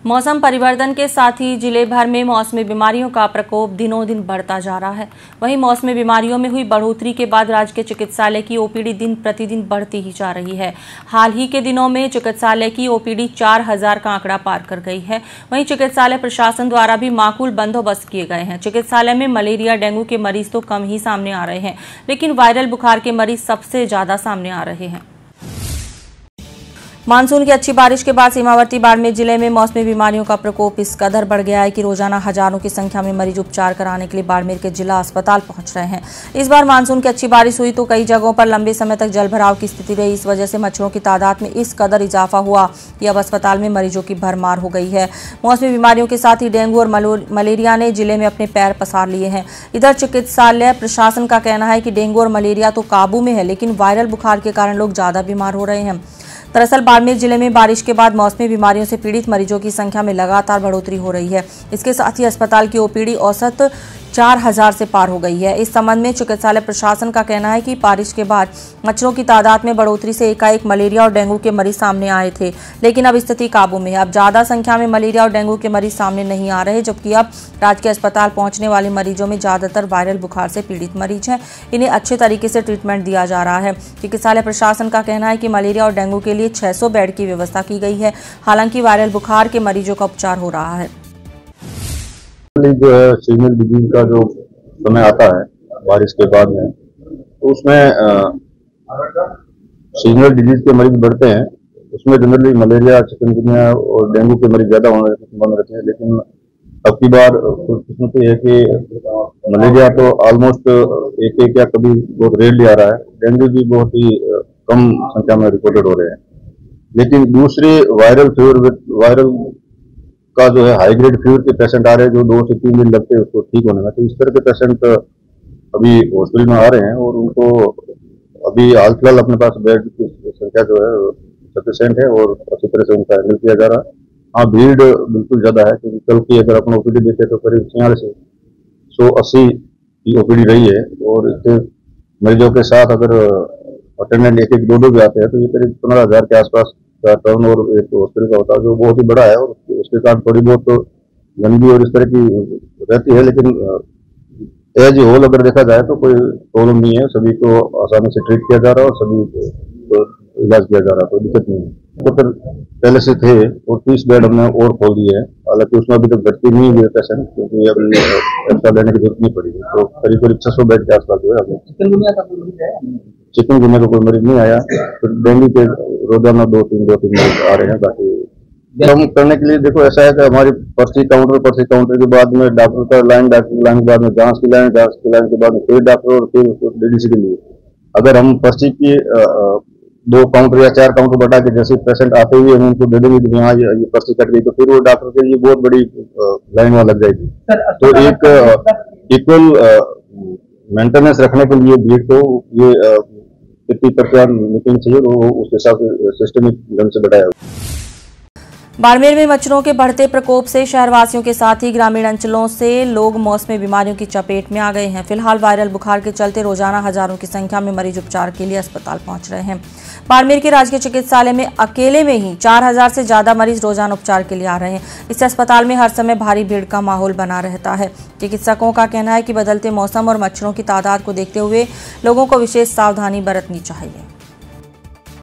मौसम परिवर्तन के साथ ही जिले भर में मौसमी बीमारियों का प्रकोप दिनों दिन बढ़ता जा रहा है। वहीं मौसमी बीमारियों में हुई बढ़ोतरी के बाद राजकीय चिकित्सालय की ओपीडी दिन प्रतिदिन बढ़ती ही जा रही है। हाल ही के दिनों में चिकित्सालय की ओपीडी 4000 का आंकड़ा पार कर गई है। वहीं चिकित्सालय प्रशासन द्वारा भी माकूल बंदोबस्त किए गए हैं। चिकित्सालय में मलेरिया, डेंगू के मरीज तो कम ही सामने आ रहे हैं, लेकिन वायरल बुखार के मरीज सबसे ज्यादा सामने आ रहे हैं। मानसून की अच्छी बारिश के बाद सीमावर्ती बाड़मेर जिले में मौसमी बीमारियों का प्रकोप इस कदर बढ़ गया है कि रोजाना हजारों की संख्या में मरीज उपचार कराने के लिए बाड़मेर के जिला अस्पताल पहुंच रहे हैं। इस बार मानसून की अच्छी बारिश हुई तो कई जगहों पर लंबे समय तक जलभराव की स्थिति रही। इस वजह से मच्छरों की तादाद में इस कदर इजाफा हुआ कि अब अस्पताल में मरीजों की भरमार हो गई है। मौसमी बीमारियों के साथ ही डेंगू और मलेरिया ने जिले में अपने पैर पसार लिए हैं। इधर चिकित्सालय प्रशासन का कहना है कि डेंगू और मलेरिया तो काबू में है, लेकिन वायरल बुखार के कारण लोग ज्यादा बीमार हो रहे हैं। दरअसल बाड़मेर जिले में बारिश के बाद मौसमी बीमारियों से पीड़ित मरीजों की संख्या में लगातार बढ़ोतरी हो रही है। इसके साथ ही अस्पताल की ओपीडी औसत 4000 से पार हो गई है। इस संबंध में चिकित्सालय प्रशासन का कहना है कि बारिश के बाद मच्छरों की तादाद में बढ़ोतरी से एकाएक मलेरिया और डेंगू के मरीज सामने आए थे, लेकिन अब स्थिति काबू में है। अब ज्यादा संख्या में मलेरिया और डेंगू के मरीज सामने नहीं आ रहे, जबकि अब राजकीय अस्पताल पहुंचने वाले मरीजों में ज्यादातर वायरल बुखार से पीड़ित मरीज हैं। इन्हें अच्छे तरीके से ट्रीटमेंट दिया जा रहा है। चिकित्सालय प्रशासन का कहना है कि मलेरिया और डेंगू के लिए 600 बेड की व्यवस्था की गई है। हालांकि वायरल बुखार के मरीजों का उपचार हो रहा है। जो है सीजनल डिजीज का जो समय आता है बारिश के बाद में, तो उसमें सीजनल डिजीज के मरीज बढ़ते हैं। उसमें जनरली मलेरिया, चिकनगुनिया और डेंगू के मरीज ज्यादा होने के संभावना रहती है। लेकिन अब की बार खुशकिस्मती है कि मलेरिया तो ऑलमोस्ट एक या कभी बहुत रेयरली आ रहा है। डेंगू भी बहुत ही कम संख्या में रिपोर्टेड हो रहे हैं। लेकिन दूसरे वायरल का जो है हाई ग्रेड फीवर के पेशेंट आ रहे हैं, जो 2 से 3 दिन लगते हैं उसको ठीक होने में। तो इस तरह के पेशेंट अभी हॉस्पिटल में आ रहे हैं और उनको अभी हाल फिलहाल अपने पास बेड की संख्या जो है सफिशिएंट है और अच्छी तरह से उनका हैंडल किया जा रहा है। हाँ, भीड़ बिल्कुल ज्यादा है, क्योंकि कल की अगर अपन ओपीडी देखें तो करीब 180 की ओपीडी रही है। और इससे मरीजों के साथ अगर अटेंडेंट एक 2 भी आते हैं तो ये करीब 15,000 के आसपास का टर्न और एक हॉस्पिटल का होता है, जो बहुत ही बड़ा है। और उसके कारण थोड़ी बहुत तो गंदगी और इस तरह की रहती है, लेकिन एज ए होल अगर देखा जाए तो कोई प्रॉब्लम नहीं है। सभी को आसानी से ट्रीट किया जा रहा है और सभी को इलाज किया जा रहा है, कोई दिक्कत नहीं है। तो फिर पहले से थे और 30 बेड हमने और खोल दिए हैं। हालांकि उसमें अभी तक भर्ती नहीं हुए पेशेंट, क्योंकि अभी एक्स्ट्रा लेने की जरूरत नहीं पड़ी। तो करीब 600 बेड के आसपास जो है। चिकनगुनिया का कोई मरीज नहीं आया। फिर डेंगू के रोजाना 2-3 मरीज आ रहे हैं। बाकी कम करने के लिए देखो ऐसा है कि हमारी पर्ची काउंटर के बाद में डॉक्टर का लाइन के बाद में जांच की लाइन के बाद में फिर डॉक्टर और फिर डीडीसी के लिए। अगर हम पर्ची की 2 काउंटर या 4 काउंटर बढ़ा के जैसे पेशेंट आते हुए हम उनको दे देंगे कि हाँ ये पर्ची कट गई, तो फिर वो डॉक्टर के लिए बहुत बड़ी लाइन वहां लग जाएगी। तो एक इक्वल मेंटेनेंस रखने के लिए भीड़ को ये कितनी प्रक्रिया निकलनी चाहिए, वो उस हिसाब से सिस्टमिक ढंग से बढ़ाया। बाड़मेर में मच्छरों के बढ़ते प्रकोप से शहरवासियों के साथ ही ग्रामीण अंचलों से लोग मौसमी बीमारियों की चपेट में आ गए हैं। फिलहाल वायरल बुखार के चलते रोजाना हजारों की संख्या में मरीज उपचार के लिए अस्पताल पहुंच रहे हैं। बाड़मेर के राजकीय चिकित्सालय में अकेले में ही 4000 से ज्यादा मरीज रोजाना उपचार के लिए आ रहे हैं। इससे अस्पताल में हर समय भारी भीड़ का माहौल बना रहता है। चिकित्सकों का कहना है कि बदलते मौसम और मच्छरों की तादाद को देखते हुए लोगों को विशेष सावधानी बरतनी चाहिए।